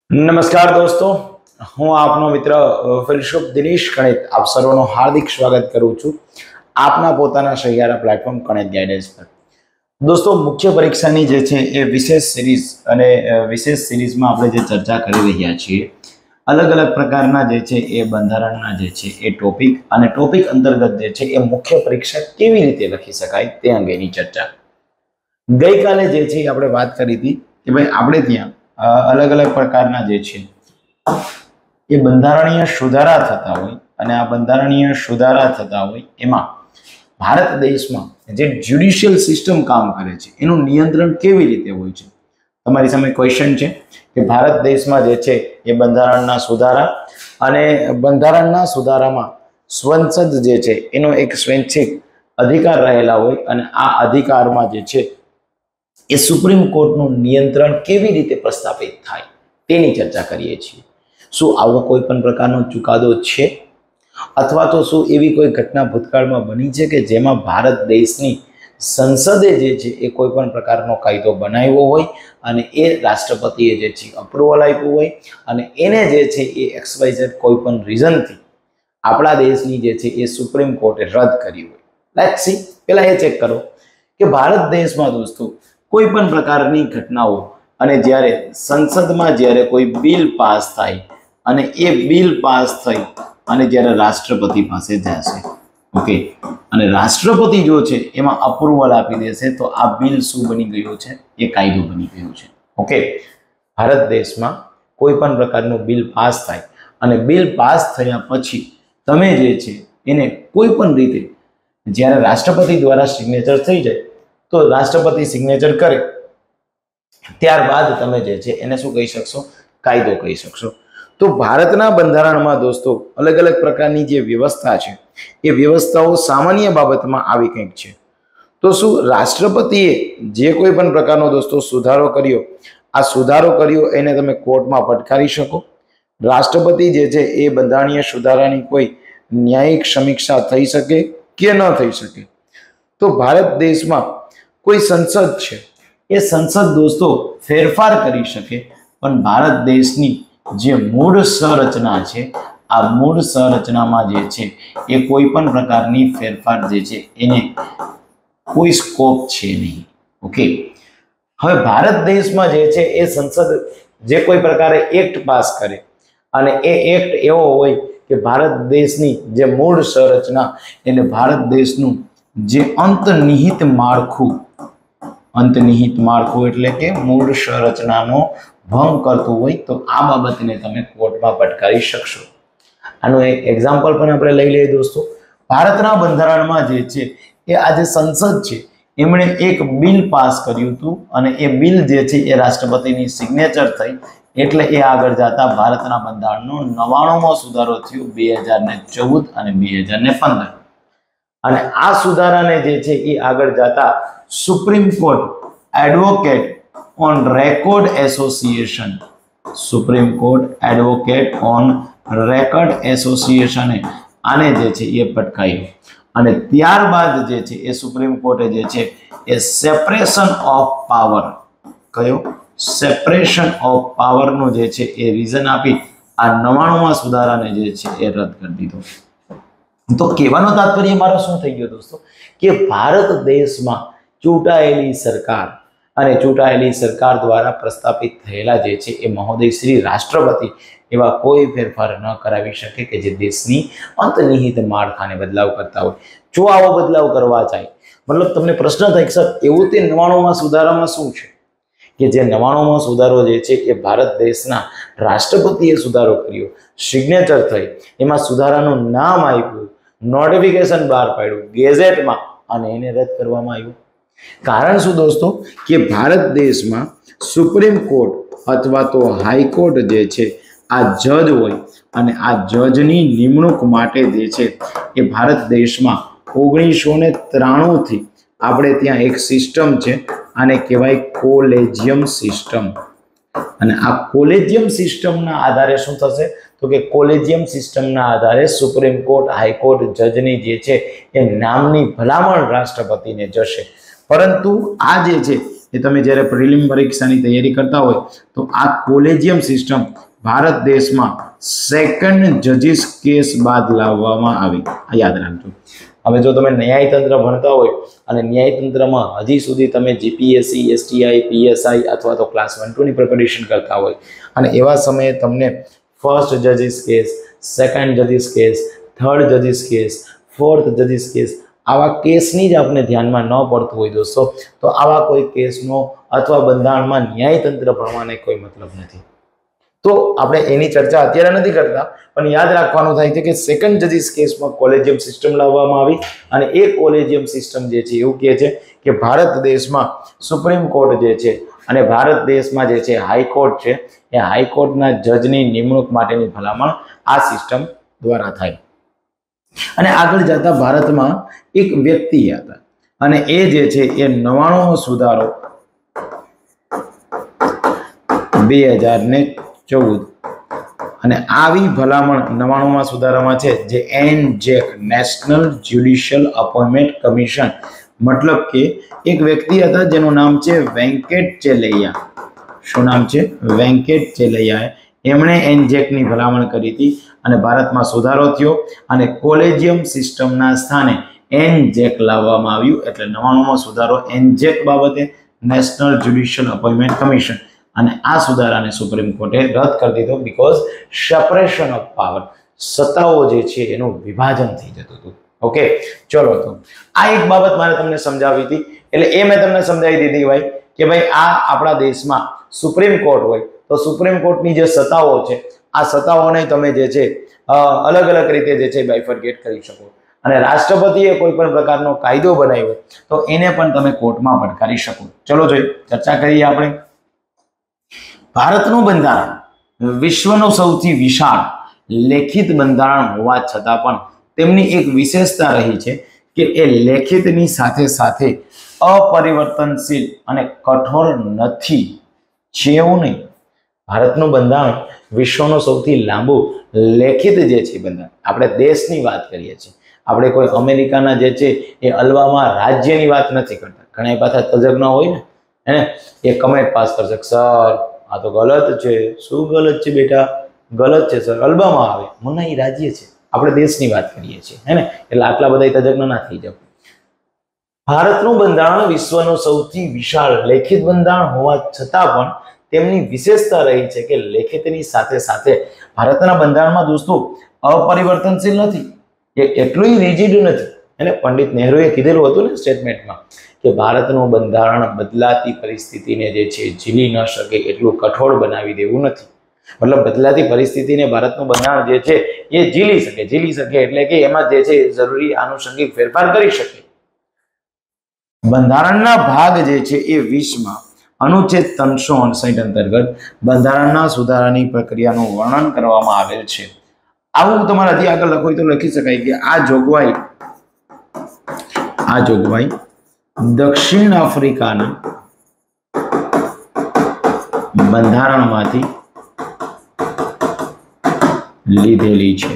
નમસ્કાર દોસ્તો, હું આપનો મિત્ર ફિલસુફ દિનેશ કણેત આપ સર્વનું હાર્દિક સ્વાગત કરું છું આપના પોતાના સહિયારા પ્લેટફોર્મ કણેત ગાઈડન્સ પર। દોસ્તો, મુખ્ય પરીક્ષાની જે છે એ વિશેષ સિરીઝ અને વિશેષ સિરીઝમાં આપણે જે ચર્ચા કરી રહ્યા છીએ, અલગ અલગ પ્રકારના જે છે એ બંધારણના જે છે એ ટોપિક અને ટોપિક અંતર્ગત જે છે એ મુખ્ય પરીક્ષા કેવી રીતે લખી શકાય તે અંગેની ચર્ચા। ગઈકાલે જે છે આપણે વાત કરી હતી કે ભાઈ આપણે ત્યાં अलग अलग प्रकार बंधारणीय सुधारा थता होय अने आ बंधारणीय सुधारा थता होय एमां भारत देश में जे ज्युडिशियल सिस्टम काम करे छे एनुं नियंत्रण केवी रीते होय छे। तमारी सामे क्वेश्चन छे कि भारत देश में जे छे ए बंधारणना सुधारा अने बंधारणना सुधारामां संसद जे छे एनो एक स्वैच्छिक अधिकार रहेला होय अने आ अधिकारमां जे छे ए सुप्रीम कोर्टનું નિયંત્રણ કેવી રીતે પ્રસ્થાપિત થાય તેની ચર્ચા કરીએ છીએ। શું આવો કોઈ પણ પ્રકારનો ચુકાદો છે અથવા તો શું એવી કોઈ ઘટના ભૂતકાળમાં બની છે કે જેમાં ભારત દેશની સંસદે જે છે એ કોઈ પણ પ્રકારનો કાયદો બનાવ્યો હોય અને એ રાષ્ટ્રપતિએ જે છે અપ્રુવલ આપ્યું હોય અને એને જે છે એ XYZ કોઈ પણ રીઝનથી આપણા દેશની જે છે એ સુપ્રીમ કોર્ટે રદ કરી હોય। લેટ્સ સી, પહેલા એ ચેક કરો કે ભારત દેશમાં દોસ્તો कोई पण प्रकारनी घटनाओं अने ज्यारे संसद में ज्यारे कोई बिल पास थाय अने ए बिल पास थई अने ज्यारे राष्ट्रपति पासे जाशे, ओके, अने राष्ट्रपति जो छे एमां अप्रूवल आपी देशे तो आ बिल शुं बनी गयो छे, ए कायदो बनी गयो छे। ओके, भारत देश में कोई पण प्रकारनो बिल पास थाय अने बिल पास थया पछी तमे जे छे एने कोई पण रीते ज्यारे राष्ट्रपति द्वारा सिग्नेचर थई जाय तो राष्ट्रपति सिग्नेचर करे त्यारबाद तमे जे छे एने शुं कही शकशो, कायदो कही शकशो। तो भारतना बंधारणमां दोस्तों अलग अलग प्रकारनी जे व्यवस्था छे ए व्यवस्थाओ सामान्य बाबतमां आवी कंईक छे। तो शुं राष्ट्रपतिए जे कोई पण प्रकारनो दोस्तों सुधारो कर्यो, आ सुधारो कर्यो एने तमे कोर्टमां फटकारी शको। राष्ट्रपति जे छे ए बंधारणीय सुधारानी कोई न्यायिक समीक्षा थई शके के न थई शके। तो भारत देश में कोई संसद है, ये संसद दोस्तों फेरफार करी शके, पण भारत देशनी जे मूळ संरचना है आ मूळ संरचना में जे छे ए कोई पण प्रकारनी फेरफार जे छे एने कोई स्कोप छे नहीं। ओके, हवे भारत देश में जे छे ए संसद जे कोई प्रकारे एक्ट पास करे अने ए एक्ट एवो होय कि भारत देशनी जे मूळ संरचना एने भारत देशनुं जे अंतर्निहित माळखुं एटले के मूळ संरचनानो भंग करतो होय तो आ बाबतने तमे कोर्टमां फटकारी शकशो। आनो एक एक्जाम्पल पण आपणे लई लईए दोस्तों। भारतना बंधारणमां जे छे ए आ जे संसद छे एमणे एक बिल पास कर्युं हतुं अने ए बिल जे छे ए राष्ट्रपतिनी सिग्नेचर थई एटले ए आगळ जाता भारतना बंधारणनो 99मो सुधारो थयो 2014 अने 2015 અને આ સુધારાને જે છે એ આગળ જતા Supreme Court advocate on record association આને જે છે એ પટકાયો અને ત્યારબાદ જે છે એ સુપ્રીમ કોર્ટે જે છે એ સેપરેશન ઓફ પાવર કયો સેપરેશન ઓફ પાવર નો જે છે એ રીઝન આપી આ 99મા સુધારાને જે છે એ રદ કરી દીધો। तो कहेवानो तात्पर्य मारो शुं थई गयो दोस्तों कि भारत देश में चूंटायेली सरकार अने चूंटायेली सरकार द्वारा प्रस्थापित थयेला जे छे ए महोदय श्री राष्ट्रपति एवा कोई फेरफार न करावी शके के जे देशनी अंतर्निहित माळखाने बदलाव करता होय। जो आवो बदलाव करवा चाहे मतलब तमने प्रश्न थाय सर एवुं ते 99मા सुधारामां शुं छे कि जे 99मो सुधारो जे छे ए भारत देशना राष्ट्रपतिए सुधारो कर्यो, सिग्नेचर थई, एमां सुधारानुं नाम आप्युं, नोटिफिकेशन बहार पाड्युं गेजेट में अने एने रद करवामां आव्युं। कारण शुं दोस्तों कि भारत देश में सुप्रीम कोर्ट अथवा तो हाईकोर्ट जे छे आ जज होय अने आ जजनी निमणूक माटे जे छे ए भारत देश में 1993 थी आपणे त्यां एक सिस्टम छे आने कहेवाय कोलेजियम सिस्टम अने आ कोलेजियम सिस्टम ना आधारे शुं थशे तो कि कोलेजियम सिस्टम ना आधारे सुप्रीम कोर्ट हाईकोर्ट जजनी जे छे ए नामनी भलामण राष्ट्रपति ने जशे। परंतु आ जे छे એ તમે જ્યારે પ્રિલિમ પરીક્ષાની તૈયારી કરતા હોય તો આ કોલેજિયમ સિસ્ટમ ભારત દેશમાં સેકન્ડ જજીસ કેસ બાદ લાવવામાં આવી. આ યાદ રાખજો. હવે જો તમે ન્યાયતંત્ર ભણતા હોય અને ન્યાયતંત્રમાં હજી સુધી તમે જીપીએસસી, એસટીઆઈ, પીએસઆઈ અથવા તો ક્લાસ 1-2 ની પ્રિપેરેશન કરતા હોય અને એવા સમયે તમને ફર્સ્ટ જજીસ કેસ, સેકન્ડ જજીસ કેસ, થર્ડ જજીસ કેસ, ફોર્થ જજીસ કેસ આવા કેસની જ આપણે ધ્યાનમાં ન પડતું હોય દોસ્તો, તો આવા કોઈ કેસનો અથવા બંધારણમાં ન્યાયતંત્ર ભણવાને કોઈ મતલબ નથી. તો આપણે એની ચર્ચા અત્યારે નથી કરતા, પણ યાદ રાખવાનું થાય છે કે સેકન્ડ જજીસ કેસમાં કોલેજિયમ સિસ્ટમ લાવવામાં આવી અને એ કોલેજિયમ સિસ્ટમ જે છે એવું કહે છે કે ભારત દેશમાં સુપ્રીમ કોર્ટ જે છે અને ભારત દેશમાં જે છે હાઈકોર્ટ છે એ હાઈકોર્ટના જજની નિમણૂક માટેની ભલામણ આ સિસ્ટમ દ્વારા થાય. અને આગળ જતા ભારતમાં એક વ્યક્તિ હતા અને એ જે છે એ 99 સુધારો 2014 અને આવી ભલામણ 99માં સુધારામાં છે જે NJAC national judicial appointment commission, મતલબ કે એક વ્યક્તિ હતા જેનું નામ છે વેંકટ ચેલૈયા. શું નામ છે? વેંકટ ચેલૈયા. એમણે એનજેકની ભલામણ કરી હતી અને ભારતમાં સુધારો થયો અને કોલેજિયમ સિસ્ટમના સ્થાને એનજેક લાવવામાં આવ્યું. એટલે 99માં સુધારો એનજેક બાબતે, નેશનલ જ્યુડિશિયલ અપોઇન્ટમેન્ટ કમિશન, અને આ સુધારાને સુપ્રીમ કોર્ટે રદ કરી દીધો બીકોઝ સેપરેશન ઓફ પાવર, સત્તાઓ જે છે એનું વિભાજન થઈ જતું હતું. ઓકે, ચલો તો આ એક બાબત મારે તમને સમજાવી હતી, એટલે એ મેં તમને સમજાવી દીધી ભાઈ કે ભાઈ આ આપણા દેશમાં સુપ્રીમ કોર્ટ હોય તો સુપ્રીમ કોર્ટની જે સત્તાઓ છે આ સત્તાઓને તમે જે છે અલગ અલગ રીતે જે છે બાયફર્કેટ કરી શકો અને રાષ્ટ્રપતિએ કોઈ પણ પ્રકારનો કાયદો બનાવ્યો તો એને પણ તમે કોર્ટમાં પડકારી શકો. ચલો જોઈએ, ચર્ચા કરીએ આપણે. ભારતનું બંધારણ વિશ્વનું સૌથી વિશાળ લેખિત બંધારણ હોવા છતાં પણ તેમની એક વિશેષતા રહી છે કે એ લેખિતની સાથે સાથે અપરિવર્તનશીલ અને કઠોર નથી. છે એવું નહીં. ભારતનું બંધારણ વિશ્વનું સૌથી લાંબુ લેખિત જે છે બંધારણ, આપણે દેશની વાત કરીએ છીએ, આપણે કોઈ અમેરિકાના જે છે એ અલ્બામા રાજ્યની વાત નથી કરતા. ઘણા પાછા તજજ્ઞ હોય ને એને એ કમેન્ટ પાસ કરશે, સર આ તો ગલત છે. શું ગલત છે બેટા? ગલત છે સર, અલ્બામા આવે મને એ રાજ્ય છે, આપણે દેશની વાત કરીએ છીએ હે ને, એટલે આટલા બધા તજજ્ઞ ના થઈ જાવ. ભારતનું બંધારણ વિશ્વનું સૌથી વિશાળ લેખિત બંધારણ હોવા છતાં પણ તેમની વિશેષતા રહી છે કે લેખિતની સાથે સાથે ભારતના બંધારણમાં દોસ્તો અપરિવર્તનશીલ નથી, એ એટલું રિજિડ નથી. અને પંડિત નહેરુએ કીધેલું હતું ને સ્ટેટમેન્ટમાં કે ભારતનું બંધારણ બદલાતી પરિસ્થિતિને જે છે ઝીલી ન શકે એટલું કઠોર બનાવી દેવું નથી. મતલબ બદલાતી પરિસ્થિતિને ભારતનું બંધારણ જે છે એ ઝીલી શકે એટલે કે એમાં જે છે જરૂરી આનુષંગિક ફેરફાર કરી શકે. બંધારણના ભાગ જે છે એ 20માં અનુચ્છેદ 359 અંતર્ગત બંધારણના સુધારાની પ્રક્રિયાનું વર્ણન કરવામાં આવેલ છે. આવું તમારે હજી આગળ લખો તો લખી શકાય કે આ જોગવાઈ દક્ષિણ આફ્રિકાના બંધારણમાંથી લીધેલી છે.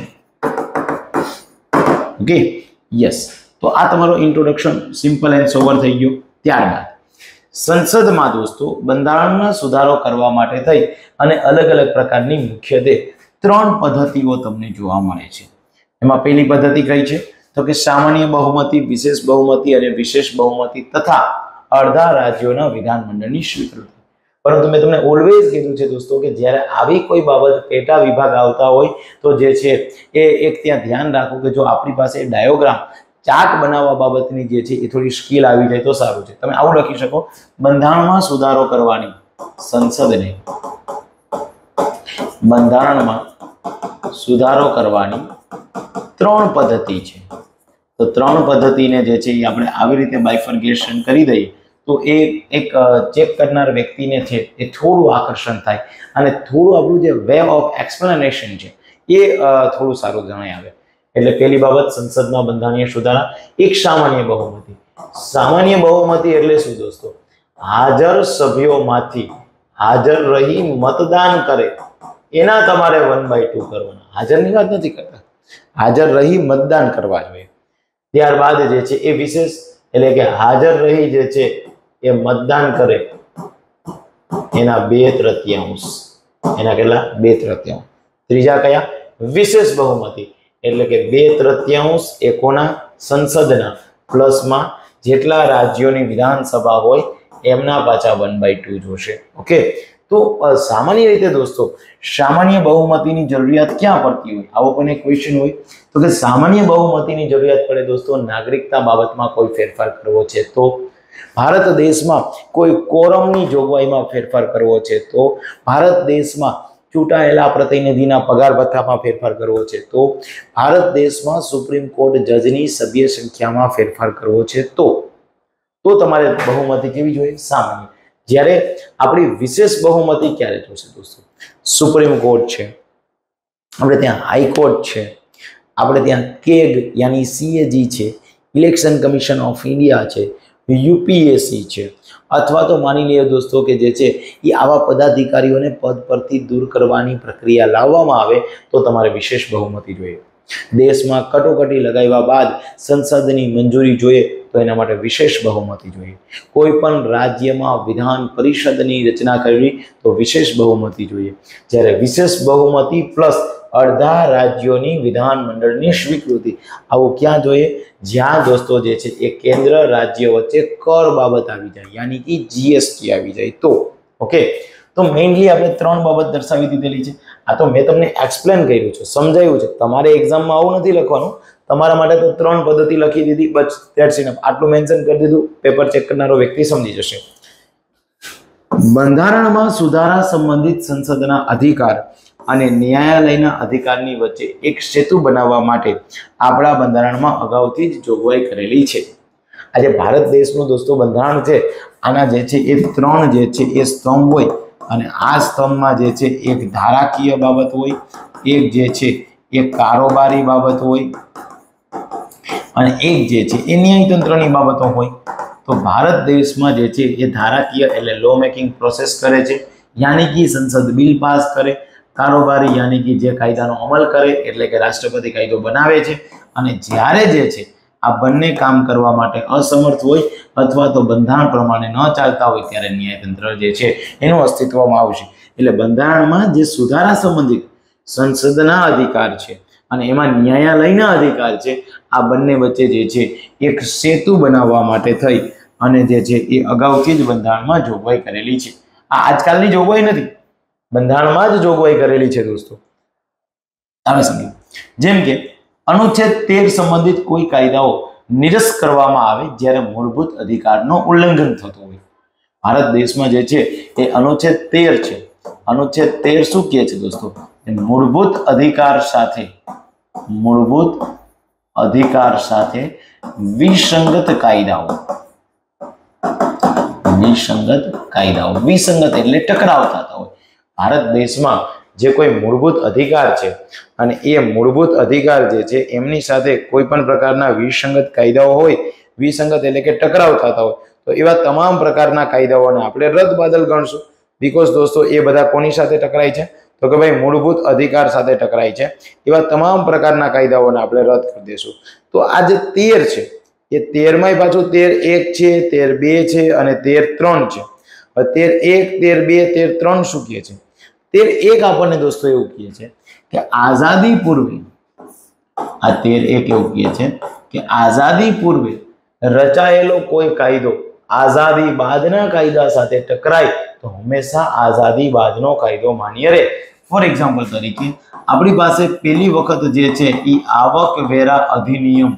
Okay, yes. તો આ તમારો ઇન્ટ્રોડક્શન સિમ્પલ એન્ડ સોબર થઈ ગયો. ત્યારબાદ સંસદમાં દોસ્તો બંધારણમાં સુધારો કરવા માટે થઈ અને અલગ અલગ પ્રકારની મુખ્યત્વે 3 પદ્ધતિઓ તમને જોવા મળે છે. એમાં પહેલી પદ્ધતિ કઈ છે તો કે સામાન્ય બહુમતી, વિશેષ બહુમતી અને વિશેષ બહુમતી તથા અડધા રાજ્યોના વિધાનમંડળની સ્વીકૃતિ. પરંતુ મેં તમને ઓલવેઝ કીધું છે દોસ્તો કે જ્યારે આવી કોઈ બાબત પેટા વિભાગ આવતા હોય તો જે છે એ એક ત્યાં ધ્યાન રાખો કે જો આપણી પાસે ડાયોગ્રામ ચાર્ટ બનાવવા બાબતની જે છે એ થોડી સ્કિલ આવી જાય તો સારું છે. તમે આવું લખી શકો, બંધારણમાં સુધારો કરવાની સંસદને બંધારણમાં સુધારો કરવાની 3 પદ્ધતિ છે. તો 3 પદ્ધતિને જે છે એ આપણે આવી રીતે બાયફર્ગેશન કરી દઈએ તો એ એક ચેક કરનાર વ્યક્તિને છે એ થોડું આકર્ષણ થાય અને થોડું આપણું જે વે ઓફ એક્સપ્લેનેશન છે એ થોડું સારું જણાય આવે. એટલે પહેલી બાબત સંસદમાં બંધારણીય સુધારા, એક સામાન્ય બહુમતી. સામાન્ય બહુમતી એટલે શું દોસ્તો? હાજર સભ્યોમાંથી હાજર રહી મતદાન કરે એના તમારે 1/2 કરવાના. હાજરની વાત નથી કરતા, હાજર રહી મતદાન કરવા જોઈએ. ત્યારબાદ જે છે એ વિશેષ એટલે કે હાજર રહી જે છે એ મતદાન કરે એના 2/3, એના કેટલા 2/3. ત્રીજા કયા વિશેષ બહુમતી એટલે કે 2/3 એ કોના સંસદના પ્લસમાં જેટલા રાજ્યોની વિધાનસભા હોય એમના પાછા 1/2 જોશે. ઓકે, તો સામાન્ય રીતે દોસ્તો સામાન્ય બહુમતીની જરૂરિયાત ક્યાં પડતી હોય? આવો પણ એક ક્વેશ્ચન હોય તો કે સામાન્ય બહુમતીની જરૂરિયાત પડે દોસ્તો નાગરિકતા બાબતમાં કોઈ ફેરફાર કરવો છે તો, ભારત દેશમાં કોઈ કોરમની જોગવાઈમાં ફેરફાર કરવો છે તો, ભારત દેશમાં ચૂંટાયેલા પ્રતિનિધિના પગાર ભથ્થામાં ફેરફાર કરવો છે તો, ભારત દેશમાં સુપ્રીમ કોર્ટ જજની સભ્ય સંખ્યામાં ફેરફાર કરવો છે તો તમારે બહુમતી કેવી જોઈએ? સામાન્ય. જ્યારે આપણી વિશેષ બહુમતી ક્યારે જોશે દોસ્તો? સુપ્રીમ કોર્ટ છે, આપણે ત્યાં હાઈકોર્ટ છે, આપણે ત્યાં કેગ યાની CAG છે, ઇલેક્શન કમિશન ઓફ ઇન્ડિયા છે, UPSC છે, અથવા તો માની લઈએ દોસ્તો કે જે છે એ આવા પદાધિકારીઓને પદ પરથી દૂર કરવાની પ્રક્રિયા લાવવામાં આવે તો તમારે વિશેષ બહુમતી જોઈએ. દેશમાં કટોકટી લગાવ્યા બાદ સંસદની મંજૂરી જોઈએ તો એના માટે વિશેષ બહુમતી જોઈએ. કોઈ પણ રાજ્યમાં વિધાન પરિષદની રચના કરવી તો વિશેષ બહુમતી જોઈએ. જ્યારે વિશેષ બહુમતી પ્લસ અડધા રાજ્યોની વિધાનમંડળની સ્વીકૃતિ, આવું ક્યાં જોઈએ? જ્યાં દોસ્તો જે છે એ કેન્દ્ર રાજ્ય વચ્ચે કર બાબત આવી જાય યાની કે GST આવી જાય તો. ઓકે, તો મેઇનલી આપણે 3 બાબત દર્શાવી દીધેલી છે. આ તો મેં તમને એક્સપ્લેન કર્યું છે, સમજાવ્યું છે. તમારે એક્ઝામમાં આવું નથી લખવાનું, તમારા માટે તો 3 પદ્ધતિ લખી દીધી, બસ ધેટ્સ ઇનફ. આટલું મેન્શન કરી દીધું, પેપર ચેક કરનારો વ્યક્તિ સમજી જશે. બંધારણમાં સુધારા સંબંધિત સંસદના અધિકાર અને ન્યાયાલયના અધિકારની વચ્ચે એક સેતુ બનાવવા માટે આપણા બંધારણમાં અગાઉથી જ જોગવાઈ કરેલી છે. આજે ભારત દેશનું દોસ્તો બંધારણ છે, આના જે છે એ 3 જે છે એ સ્તંભ હોય અને આ સ્તંભમાં જે છે એક ધારાકીય બાબત હોય, એક જે છે એ કારોબારી બાબત હોય અને એક જે છે એ ન્યાયતંત્રની બાબતો હોય. તો ભારત દેશમાં જે છે એ ધારાકીય એટલે લો મેકિંગ પ્રોસેસ કરે છે, યાની કે સંસદ બિલ પાસ કરે. કારોબારી યાની કે જે કાયદાનો અમલ કરે એટલે કે રાષ્ટ્રપતિ કાયદો બનાવે છે. અને જ્યારે જે છે આ બંને કામ કરવા માટે અસમર્થ હોય અથવા તો બંધારણ પ્રમાણે ન ચાલતા હોય ત્યારે ન્યાયતંત્ર જે છે એનું અસ્તિત્વમાં આવશે. એટલે બંધારણમાં જે સુધારા સંબંધિત સંસદના અધિકાર છે અને એમાં ન્યાયાલયના અધિકાર છે, આ બંને વચ્ચે જે છે એક સેતુ બનાવવા માટે થઈ અને જે છે એ અગાઉથી જ બંધારણમાં જોગવાઈ કરેલી છે. આ આજકાલની જોગવાઈ નથી, બંધારણમાં જ જોગવાઈ કરેલી છે દોસ્તો. તમે સમજો, જેમ કે અનુચ્છેદ 13 સંબંધિત કોઈ કાયદાઓ નિરસ્ત કરવામાં આવે જ્યારે મૂળભૂત અધિકારનો ઉલ્લંઘન થતું હોય. ભારત દેશમાં જે છે એ અનુચ્છેદ 13 છે. અનુચ્છેદ 13 શું કહે છે દોસ્તો? મૂળભૂત અધિકાર સાથે વિસંગત કાયદાઓ, વિસંગત એટલે ટકરાવ થતા હોય. ભારત દેશમાં જે કોઈ મૂળભૂત અધિકાર છે અને એ મૂળભૂત અધિકાર જે છે એમની સાથે કોઈ પણ પ્રકારના વિસંગત કાયદાઓ હોય, વિસંગત એટલે કે ટકરાવ થતા હોય, તો એવા તમામ પ્રકારના કાયદાઓને આપણે રદ બાદલ ગણશું. બીકોઝ દોસ્તો એ બધા કોની સાથે ટકરાય છે? તો કે ભાઈ મૂળભૂત અધિકાર સાથે ટકરાય છે. એવા તમામ પ્રકારના કાયદાઓને આપણે રદ કરી દઈશું. તો આ જે 13 છે એ 13માં પાછું 13(1) છે, 13(2) છે અને 13(3) છે. 13(1), 13(2), 13(3) શું કહે છે? 13(1) આપણને દોસ્તો એવું કહે છે કે આઝાદી પૂર્વે, આ 13(1) એવું કહે છે કે આઝાદી પૂર્વે રચાયેલો કોઈ કાયદો આઝાદી બાદના કાયદા સાથે ટકરાય તો હંમેશા આઝાદી બાદનો કાયદો માન્ય રહે. ફોર એક્ઝામ્પલ તરીકે આપણી પાસે પહેલી વખત જે છે એ આવકવેરા અધિનિયમ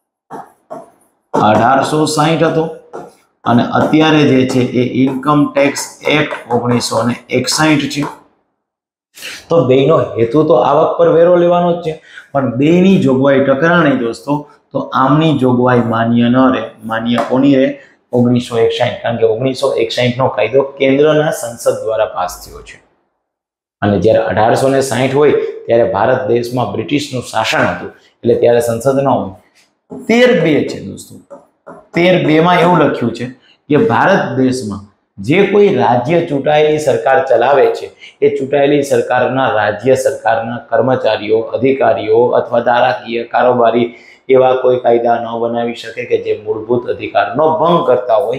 1860 હતો અને અત્યારે જે છે એ ઇન્કમ ટેક્સ એક્ટ 1961 છે. તો બેનો હેતુ તો આવક પર વેરો લેવાનો જ છે, પણ બેની જોગવાઈ ટકરાણી દોસ્તો તો આમની જોગવાઈ માન્ય ન રહે. માન્ય કોની રહે? 1961, કારણ કે 1961 નો કાયદો કેન્દ્રના સંસદ દ્વારા પાસ થયો છે અને જ્યારે 1860 હોય ત્યારે ભારત દેશમાં બ્રિટિશનું શાસન હતું એટલે ત્યારે સંસદ ન હોય. 13(2) છે દોસ્તો. 13(2) એવું લખ્યું છે કે ભારત દેશમાં જે કોઈ રાજ્ય ચૂંટાયેલી સરકાર ચલાવે છે એ ચૂંટાયેલી સરકારના રાજ્ય સરકારના કર્મચારીઓ, અધિકારીઓ અથવા ધારાકીય કારોબારી એવા કોઈ કાયદા ન બનાવી શકે કે જે મૂળભૂત અધિકારનો ભંગ કરતા હોય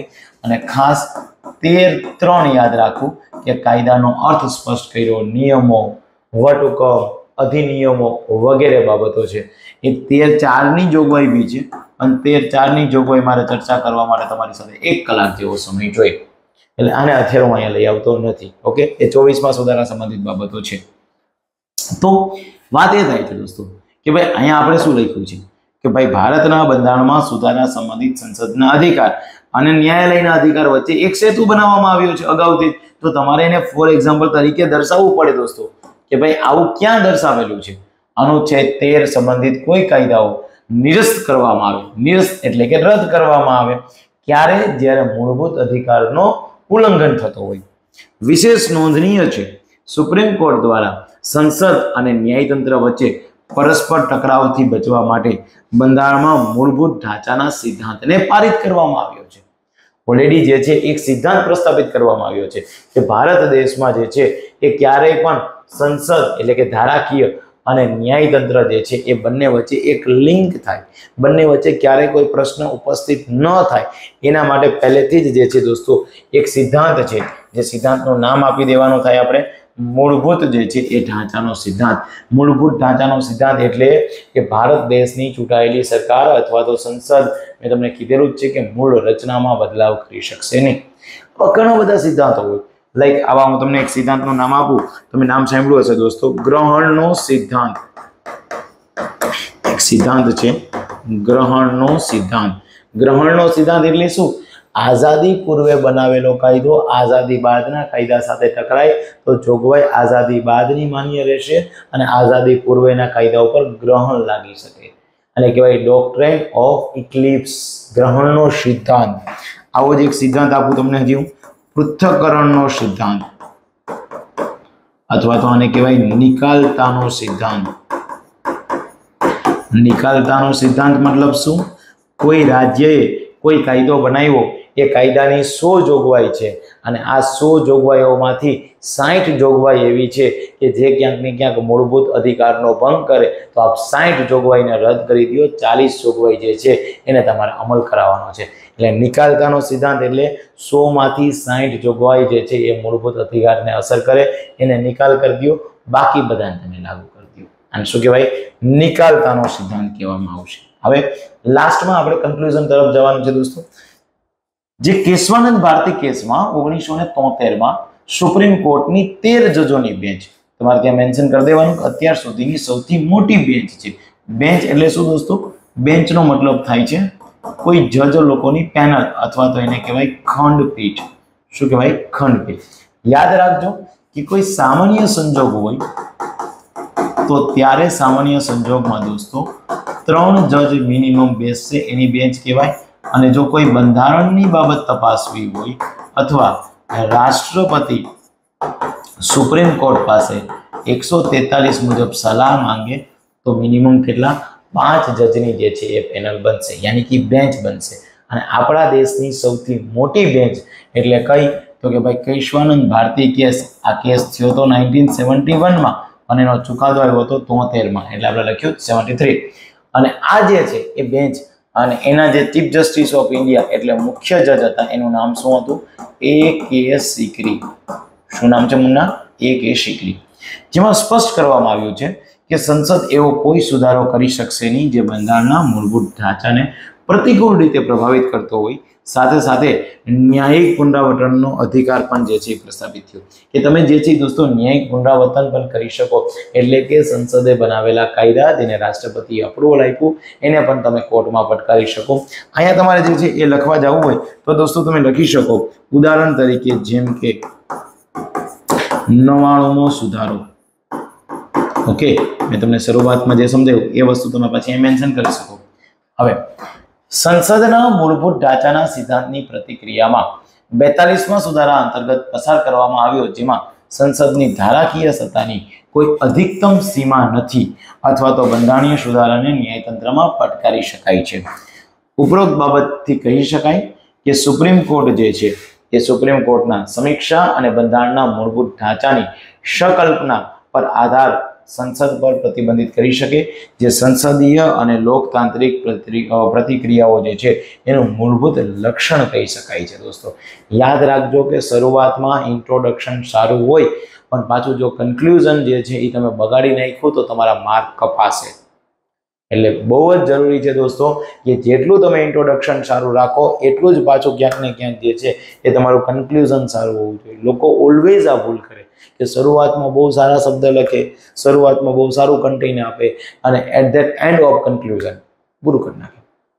અને ખાસ 13 યાદ રાખવું કે કાયદાનો અર્થ સ્પષ્ટ કર્યો, નિયમો, વટહુકમ, અધિનિયમો વગેરે બાબતો છે એ 13(4) ની જોગવાઈ બી છે અને 13(4) ની જોગવાઈ મારે ચર્ચા કરવા માટે તમારી સાથે 1 કલાક જેવો સમય જોઈએ, એટલે આને અત્યારે હું અહીંયા લઈ આવતો નથી. ઓકે, એ 24માં સુધારા સંબંધિત બાબતો છે. તો વાત એ થાય છે દોસ્તો કે ભાઈ અહીંયા આપણે શું લખ્યું છે કે ભાઈ ભારતના બંધારણમાં સુધારા સંબંધિત સંસદના અધિકાર અને ન્યાયાલયના અધિકાર વચ્ચે એક સેતુ બનાવવામાં આવ્યો છે અગાઉથી. તો તમારે એને ફોર એક્ઝામ્પલ તરીકે દર્શાવવું પડે દોસ્તો કે ભાઈ આવું ક્યાં દર્શાવેલું છે. અનુચ્છેદ 13 સંબંધિત કોઈ કાયદાઓ નિરસ્ત કરવામાં આવે, નિરસ્ત એટલે કે રદ કરવામાં આવે ક્યારે? જ્યારે મૂળભૂત અધિકારનો ઉલ્લંઘન થતો હોય. વિશેષ નોંધનીય છે સુપ્રીમ કોર્ટ દ્વારા સંસદ અને ન્યાયતંત્ર વચ્ચે પરસ્પર ટકરાવથી બચવા માટે બંધારણમાં મૂળભૂત ઢાંચાના સિદ્ધાંતને પારિત કરવામાં આવ્યો છે. ઓલરેડી જે છે એક સિદ્ધાંત પ્રસ્થાપિત કરવામાં આવ્યો છે કે ભારત દેશમાં જે છે એ ક્યારેય પણ સંસદ એટલે કે ધારાકીય અને ન્યાયતંત્ર જે છે એ બંને વચ્ચે એક લિંક થાય, બંને વચ્ચે ક્યારેય કોઈ પ્રશ્ન ઉપસ્થિત ન થાય એના માટે પહેલેથી જ જે છે દોસ્તો એક સિદ્ધાંત છે, જે સિદ્ધાંતનું નામ આપી દેવાનું થાય આપણે મૂળભૂત જે છે એ ઢાંચાનો સિદ્ધાંત. મૂળભૂત ઢાંચાનો સિદ્ધાંત એટલે કે ભારત દેશની ચૂંટાયેલી સરકાર અથવા તો સંસદ, મેં તમને કીધેલું જ છે કે મૂળ રચનામાં બદલાવ કરી શકશે નહીં. ઘણા બધા સિદ્ધાંતો હોય, લાઈક આવા હું તમને એક સિદ્ધાંતનું નામ આપું, તમે નામ સાંભળ્યું હશે દોસ્તો, ગ્રહણનો સિદ્ધાંત. એક સિદ્ધાંત છે ગ્રહણનો સિદ્ધાંત. ગ્રહણનો સિદ્ધાંત એટલે શું? આઝાદી પૂર્વે બનાવેલો કાયદો આઝાદી બાદના કાયદા સાથે ટકરાય તો જોગવાઈ આઝાદી બાદની માન્ય રહેશે અને આઝાદી પૂર્વેના કાયદા ઉપર ગ્રહણ લાગી શકે, અને કહેવાય ડોક્ટ્રિન ઓફ ઇક્લિપ્સ, ગ્રહણનો સિદ્ધાંત. આવો જ એક સિદ્ધાંત આપું તમને હજી હું, પૃથ્થકરણનો સિદ્ધાંત અથવા તો આને કહેવાય નિકાલતાનો સિદ્ધાંત. નિકાલતાનો સિદ્ધાંત મતલબ શું? કોઈ રાજ્યએ કોઈ કાયદો બનાવ્યો, એ કાયદાની 100 જોગવાઈ છે અને આ 100 જોગવાઈઓમાંથી 60 જોગવાઈ એવી છે કે જે ક્યાંક ને ક્યાંક મૂળભૂત અધિકારનો ભંગ કરે, તો આપ 60 જોગવાઈને રદ કરી દો, 40 જોગવાઈ જે છે એને તમારે અમલ કરાવવાનો છે. એટલે નિકાલતાનો સિદ્ધાંત એટલે 100માંથી 60 જોગવાઈ જે છે એ મૂળભૂત અધિકારને અસર કરે એને નિકાલ કરી દો, બાકી બધાને તમે લાગુ કરી દો. અને શું કહેવાય? નિકાલતાનો સિદ્ધાંત કહેવામાં આવશે. હવે લાસ્ટમાં આપણે કન્ક્લુઝન તરફ જવાનું છે દોસ્તો. જે કેશવાનંદ ભારતી કેસમાં 1973માં સુપ્રીમ કોર્ટની 13 જજોની બેન્ચ, તમારે ત્યાં મેન્શન કરી દેવાનું કે અત્યાર સુધીની સૌથી મોટી બેન્ચ છે. બેન્ચ એટલે શું દોસ્તો? બેન્ચનો મતલબ થાય છે કોઈ જજ લોકોની પેનલ અથવા તો એને કહેવાય ખંડપીઠ. શું કહેવાય? ખંડપીઠ. યાદ રાખજો કે કોઈ સામાન્ય સંજોગ હોય તો ત્યારે સામાન્ય સંજોગમાં દોસ્તો 3 જજ મિનિમમ બેસશે, એની બેન્ચ કહેવાય. અને જો કોઈ બંધારણની બાબત તપાસવી હોય અથવા રાષ્ટ્રપતિ સુપ્રીમ કોર્ટ પાસે 143 મુજબ સલાહ માંગે તો મિનિમમ કેટલા? 5 જજની જે છે એ પેનલ બનશે, યાની કે બેન્ચ બનશે. અને આપણા દેશની સૌથી મોટી બેન્ચ એટલે કઈ? તો કે ભાઈ કેશવાનંદ ભારતી કેસ. આ કેસ થયો હતો 1971માં અને એનો ચુકાદો આવ્યો હતો 73માં, એટલે આપણે લખ્યું 73. અને આ જે છે એ બેન્ચ અને એના જે ચીફ જસ્ટિસ ઓફ ઇન્ડિયા એટલે મુખ્ય જજ હતા, એનું નામ શું હતું? A.K. સિકરી. શું નામ છે મુન્ના? A.K. સિકરી. જેમાં સ્પષ્ટ કરવામાં આવ્યું છે કે સંસદ એવો કોઈ સુધારો કરી શકશે નહીં જે બંધારણના મૂળભૂત ઢાંચાને પ્રતિકૂળ રીતે પ્રભાવિત કરતો હોય. સાથે સાથે ન્યાયિક પુનરાવર્તનનો અધિકાર પણ જે છે પ્રસ્થાપિત થયો કે તમે જે છે દોસ્તો ન્યાયિક પુનરાવર્તન પણ કરી શકો. એટલે કે સંસદે બનાવેલા કાયદા જેને રાષ્ટ્રપતિએ અપ્રુવલ આપ્યું એને પણ તમે કોર્ટમાં ફટકારી શકો. અહીંયા તમારે જે છે એ લખવા જવું હોય તો દોસ્તો તમે લખી શકો. ઉદાહરણ તરીકે જેમ કે 99મો સુધારો. ઓકે, મેં તમને શરૂઆતમાં જે સમજાવ્યું એ વસ્તુ તમે પછી મેન્શન કરી શકો. હવે સંસદના મૂળભૂત ઢાંચાના સિદ્ધાંતની પ્રતિક્રિયામાં 42મા સુધારા અંતર્ગત પસાર કરવામાં આવ્યો, જેમાં સંસદની ધારાકીય સત્તાની કોઈ અધિકતમ સીમા નથી અથવા તો બંધારણીય સુધારાને ન્યાયતંત્રમાં ફટકારી શકાય છે. ઉપરોક્ત બાબતથી કહી શકાય કે સુપ્રીમ કોર્ટ જે છે એ સુપ્રીમ કોર્ટના સમીક્ષા અને બંધારણના મૂળભૂત ઢાંચાની સંકલ્પના પર આધાર સંસદ પર પ્રતિબંધિત કરી શકે, જે સંસદીય અને લોકતાંત્રિક પ્રતિક્રિયાઓ જે છે એનું મૂળભૂત લક્ષણ કહી શકાય છે દોસ્તો. યાદ રાખજો કે શરૂઆતમાં ઇન્ટ્રોડક્શન સારું હોય પણ પાછું જો કન્ક્લુઝન જે છે એ તમે બગાડી નાખ્યું તો તમારા માર્ક કપાશે. એટલે બહુ જ જરૂરી છે દોસ્તો કે જેટલું તમે ઇન્ટ્રોડક્શન સારું રાખો એટલું જ પાછું ક્યાંક ને ક્યાંક જે છે એ તમારું કન્ક્લુઝન સારું હોવું જોઈએ. લોકો ઓલવેઝ આ ભૂલ કરે કે શરૂઆતમાં બહુ સારા શબ્દ લખે, શરૂઆતમાં બહુ સારું કન્ટેન્ટ આપે અને at that end of conclusion પૂરું કરી નાખે,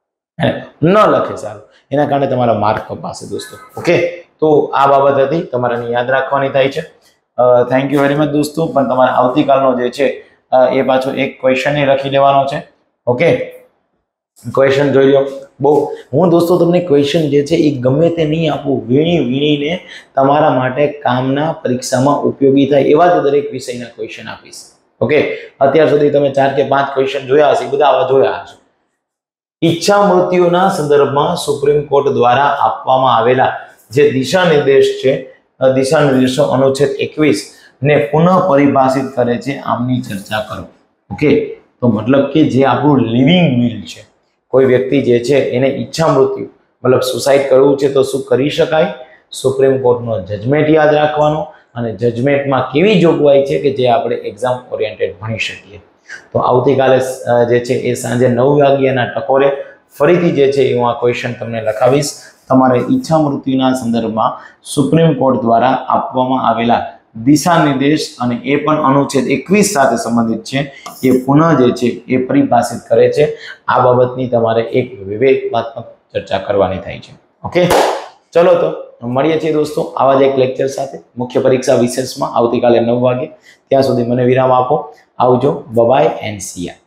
ન લખે સારું, એના કારણે તમારા માર્ક કપાશે દોસ્તો. ઓકે, તો આ બાબત હતી, તમારે યાદ રાખવાની થાય છે. થેન્ક યુ વેરી મચ દોસ્તો. પણ તમારે આવતીકાલનો જે છે એ પાછો એક ક્વેશ્ચન લખી લેવાનો છે. ઓકે, ક્વેશ્ચન જોઈ લો. બહુ હું દોસ્તો તમને ક્વેશ્ચન જે છે એ ગમે તે નહીં આપું, વીણીને તમારા માટે કામના પરીક્ષામાં ઉપયોગી થાય એવા જ દરેક વિષયના ક્વેશ્ચન આપીશ. ઓકે, અત્યાર સુધી તમે 4 કે 5 ક્વેશ્ચન જોયા હશે, બધા આવા જોયા હશે. ઈચ્છા મૃત્યુના સંદર્ભમાં સુપ્રીમ કોર્ટ દ્વારા આપવામાં આવેલા જે દિશા નિર્દેશો અનુચ્છેદ 21 ને પુનઃ પરિભાષિત કરે છે, આમની ચર્ચા કરો. ઓકે, તો મતલબ કે જે આપણું લિવિંગ વિલ છે, કોઈ વ્યક્તિ જે છે એને ઈચ્છા મૃત્યુ મતલબ સુસાઇડ કરવું છે તો શું કરી શકાય? સુપ્રીમ કોર્ટનો જજમેન્ટ યાદ રાખવાનો અને જજમેન્ટમાં કેવી જોગવાઈ છે કે જે આપણે એક્ઝામ ઓરિએન્ટેડ ભણી શકીએ. તો આવતીકાલે જે છે એ સાંજે 9 વાગ્યાના ટકોરે ફરીથી જે છે હું આ ક્વેશ્ચન તમને લખાવીશ. તમારે ઈચ્છા મૃત્યુના સંદર્ભમાં સુપ્રીમ કોર્ટ દ્વારા આપવામાં આવેલા દિશા નિર્દેશ અને એ પણ અનુચ્છેદ 21 સાથે સંબંધિત છે, એ પુનઃ જે છે એ પરિભાષિત કરે છે. આ બાબતની તમારે એક વિવેચનાત્મક ચર્ચા કરવાની થાય છે. ઓકે, ચલો તો મળીએ છીએ દોસ્તો આવા જ એક લેક્ચર સાથે મુખ્ય પરીક્ષા વિશેષમાં આવતીકાલે 9 વાગે. ત્યાં સુધી મને વિરામ આપો. આવજો. Bye and see you.